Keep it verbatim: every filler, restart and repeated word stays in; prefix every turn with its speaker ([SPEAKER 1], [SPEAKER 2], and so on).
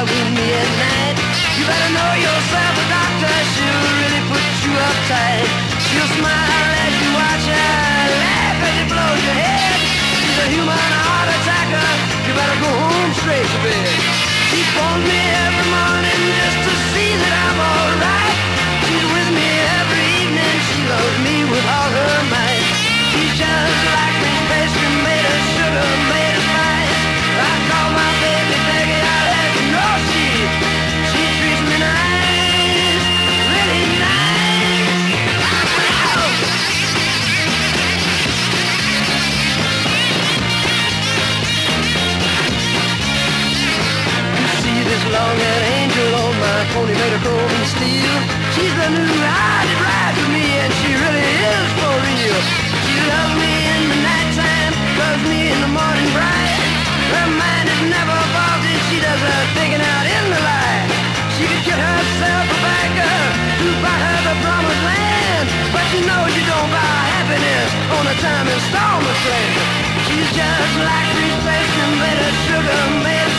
[SPEAKER 1] out with me at night. You better know yourself a doctor, she'll really put you uptight. She'll smile as you watch her, laugh as it blows your head. She's a human heart attacker, you better go home straight to bed. She phones me every morning just to see that I'm alright. She's with me every evening, she loves me with all her might. She's just like me, pastry made of sugar, made of spice. I call my baby Peggy, I'll have you know she, she treats me nice, really nice. You see this long-haired angel on my pony made of chrome and steel. She's the new ride that rides with me, and she really is for real. She loves me in the nighttime, loves me in the morning bright. Her mind is never faulty, she does her thinking out in the light. She could get herself a banker to buy her the promised land, but she knows you don't buy happiness on a time installment plan. She's just like free space and made of sugar, made